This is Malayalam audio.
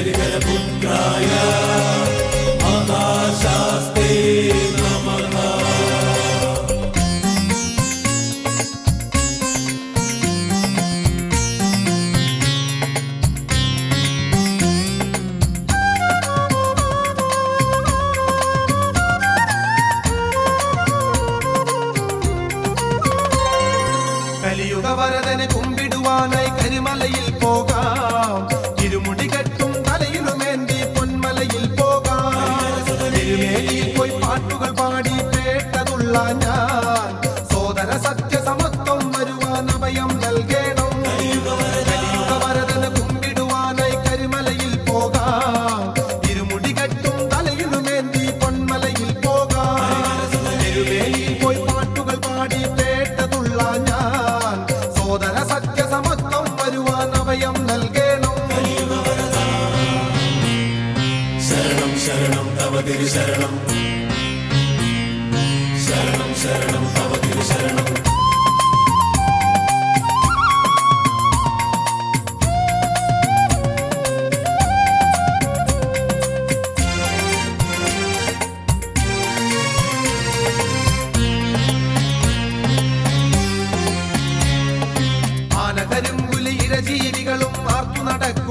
हरिहरपुत्राय महाशास्ते नमः। കലിയുഗ വരദനെ കുമ്പിടുവാനായി കരിമലയിൽ പോകാം, ഇരുമുടി കെട്ടും തലയിലുമേന്തി പൊന്മലയിൽ പോകാം. തിരുമേനിയിൽ പോയി പാട്ടുകൾ പാടി കേട്ടതുള്ള ഞാൻ, സോദര സത്യസമത്വം വരുവാൻ അഭയം നൽകണം. കലിയുഗ വരദനെ കുമ്പിടുവാനായി കരിമലയിൽ പോകാം, ഇരുമുടി കെട്ടും തലയിലുമേന്തി പൊന്മലയിൽ പോകാം. തിരുമേനിയിൽ പോയി പാട്ടുകൾ പാടി കേട്ടതുള്ള ഞാൻ, സോദര സത്യസമത്വം വരുവാൻ അഭയം നൽകണം. ശരണം ശരണം തവ തിരു ശരണം, ശരണം ശരണം തവ തിരു ശരണം. ആനകരിമ്പുലി ഇരജീവികളും ആർത്തു നടക്കും